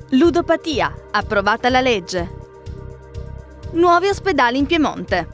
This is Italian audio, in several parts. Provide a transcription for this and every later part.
Ludopatia, approvata la legge. Nuovi ospedali in Piemonte.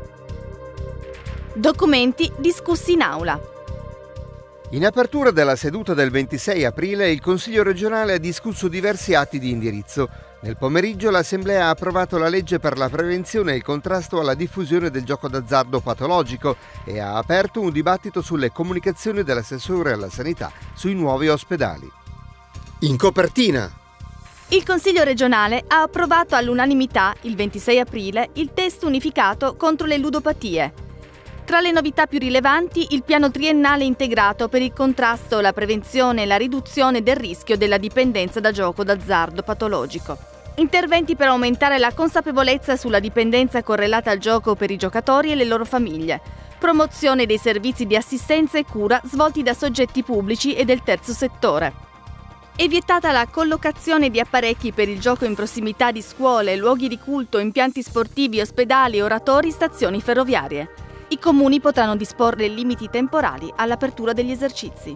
Documenti discussi in aula. In apertura della seduta del 26 aprile il Consiglio regionale ha discusso diversi atti di indirizzo. Nel pomeriggio l'Assemblea ha approvato la legge per la prevenzione e il contrasto alla diffusione del gioco d'azzardo patologico e ha aperto un dibattito sulle comunicazioni dell'assessore alla sanità sui nuovi ospedali. In copertina. Il Consiglio regionale ha approvato all'unanimità, il 26 aprile, il testo unificato contro le ludopatie. Tra le novità più rilevanti, il piano triennale integrato per il contrasto, la prevenzione e la riduzione del rischio della dipendenza da gioco d'azzardo patologico. Interventi per aumentare la consapevolezza sulla dipendenza correlata al gioco per i giocatori e le loro famiglie. Promozione dei servizi di assistenza e cura svolti da soggetti pubblici e del terzo settore. È vietata la collocazione di apparecchi per il gioco in prossimità di scuole, luoghi di culto, impianti sportivi, ospedali, oratori, stazioni ferroviarie. I comuni potranno disporre limiti temporali all'apertura degli esercizi.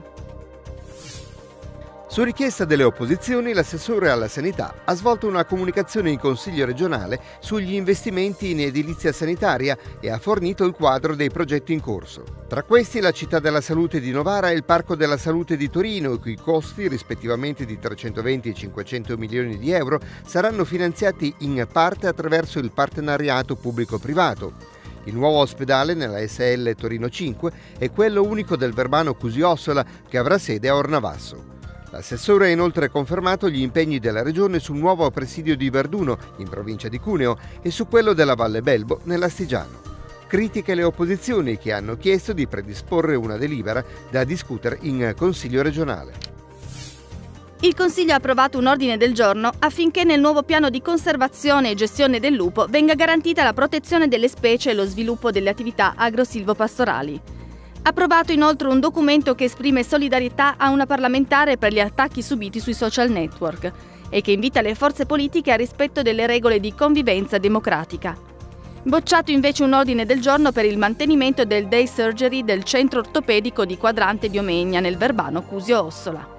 Su richiesta delle opposizioni, l'assessore alla sanità ha svolto una comunicazione in Consiglio regionale sugli investimenti in edilizia sanitaria e ha fornito il quadro dei progetti in corso. Tra questi la Città della Salute di Novara e il Parco della Salute di Torino, i cui costi, rispettivamente di 320 e 500 milioni di euro, saranno finanziati in parte attraverso il partenariato pubblico-privato. Il nuovo ospedale nella SL Torino 5 è quello unico del Verbano Cusio-Ossola, che avrà sede a Ornavasso. L'assessore ha inoltre confermato gli impegni della Regione sul nuovo presidio di Verduno, in provincia di Cuneo, e su quello della Valle Belbo, nell'Astigiano. Critiche le opposizioni, che hanno chiesto di predisporre una delibera da discutere in Consiglio regionale. Il Consiglio ha approvato un ordine del giorno affinché nel nuovo piano di conservazione e gestione del lupo venga garantita la protezione delle specie e lo sviluppo delle attività agro-silvopastorali. Approvato inoltre un documento che esprime solidarietà a una parlamentare per gli attacchi subiti sui social network e che invita le forze politiche al rispetto delle regole di convivenza democratica. Bocciato invece un ordine del giorno per il mantenimento del day surgery del centro ortopedico di Quadrante Biomegna nel Verbano Cusio Ossola.